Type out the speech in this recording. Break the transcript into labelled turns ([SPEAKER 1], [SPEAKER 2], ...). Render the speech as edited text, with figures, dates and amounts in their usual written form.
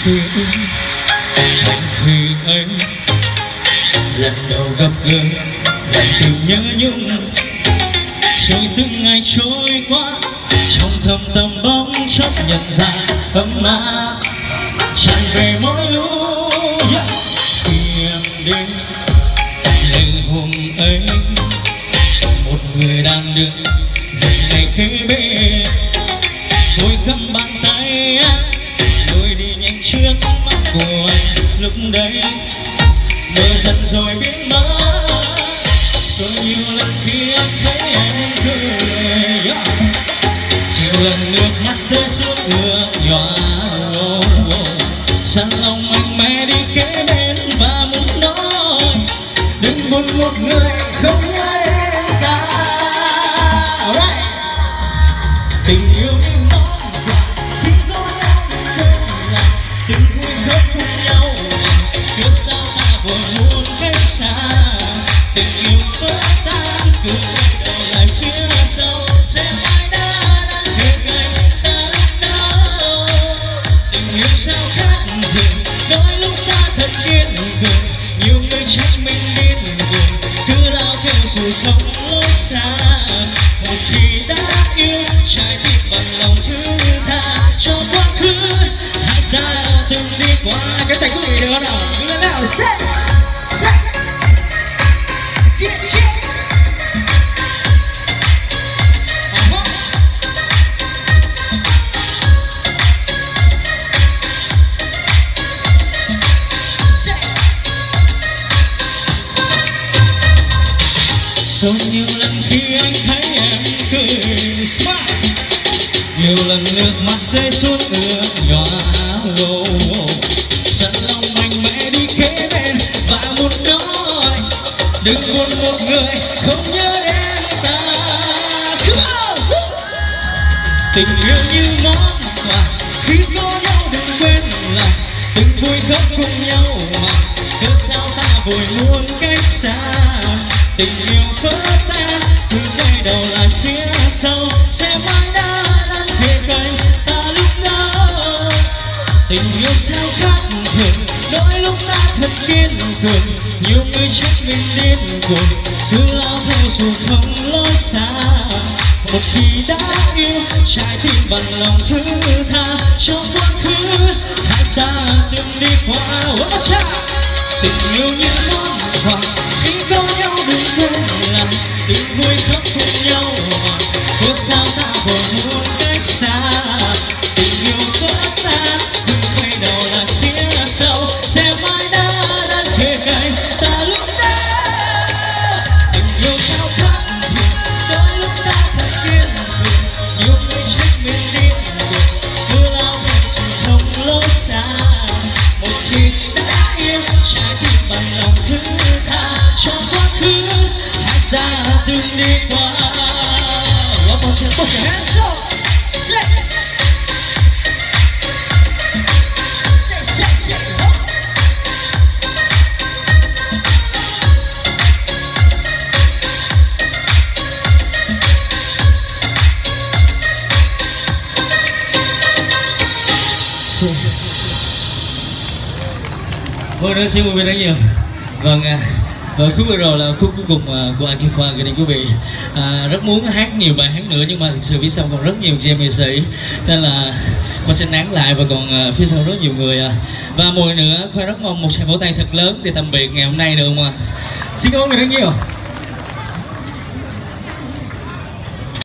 [SPEAKER 1] khi thành khi ấy lần đầu gặp gỡ lại từng nhớ nhung, rồi từng ngày trôi qua trong thầm tâm bóng chốc nhận ra ấm áp tràn về mỗi lúc khi em đến ngày hôm ấy. Một người đang đứng gần ngày kế bên, tôi cầm bàn tay em lùi đi nhanh trước mắt của anh. Lúc đấy mơ dần rồi biến mất, rồi nhiều lần khi anh thấy em cười, nhiều lần nước mắt rơi xuống ướt nhòa. Sẵn lòng anh mẹ đi kế bên và muốn nói đừng buồn một người không nhớ em cả. Tình yêu như món quà khi có nhau bên là từng vui khóc cùng nhau, cớ sao ta vội muốn cách xa. Tình yêu vỡ tan cứ quay đầu lại phía sau, xem ai đã kề cạnh ta lúc nào. Tình yêu sao khác thường, đôi lúc ta thật kiên cường, nhiều người trách mình điên cuồng, cứ lao theo rồi không lối xa. Một khi đã yêu trái tim bằng lòng thứ tha cho quá khứ hai ta từng đi qua. Cái tay quý vị được không nào? Cứ lên nào set Rồi nhiều lần khi anh thấy em cười smile, nhiều lần nước mắt rơi xuống ướt nhòa. Sẵn lòng mạnh mẽ đi kế bên và muốn nói đừng buồn một người không nhớ em ta. Tình yêu như món quà khi có nhau đừng quên là từng vui khóc cùng nhau, mà cớ sao ta vội muốn cách xa. Tình yêu vỡ tan cứ quay đầu lại phía sau, xem ai đã kề cạnh ta lúc đó. Tình yêu sao khác thường, đôi lúc ta thật kiên cường, nhiều người trách mình điên cuồng, cứ lao theo dù không lối xa. Một khi đã yêu trái tim bằng lòng thứ tha cho quá khứ hai ta từng đi qua. Tình yêu như món quà khi có nhau đừng quên là đừng vui khóc cùng nhau, mà cớ sao ta vội muốn cách xa. Tình yêu vỡ tan đừng quay đầu lại phía sau, xem ai đã kề cạnh ta lúc đó. Tình yêu sao khác thường, đôi lúc ta thật kiên cường, nhiều người trách mình điên cuồng, cứ lao theo dù không lối xa. Một khi đã yêu trái tim bằng lòng thứ tha cho quá khứ hai ta từng đi qua. Hands up. Vâng, đó xin quý vị rất nhiều. Vâng, và khúc vừa rồi là khúc cuối cùng của Aki Khoa gửi đến quý vị. Rất muốn hát nhiều bài hát nữa nhưng mà thực sự phía sau còn rất nhiều jam nghệ sĩ, nên là Khoa xin nán lại, và còn phía sau rất nhiều người. Và một lần nữa Khoa rất mong một tràng vỗ tay thật lớn để tạm biệt ngày hôm nay được không ạ? Xin cảm ơn rất nhiều.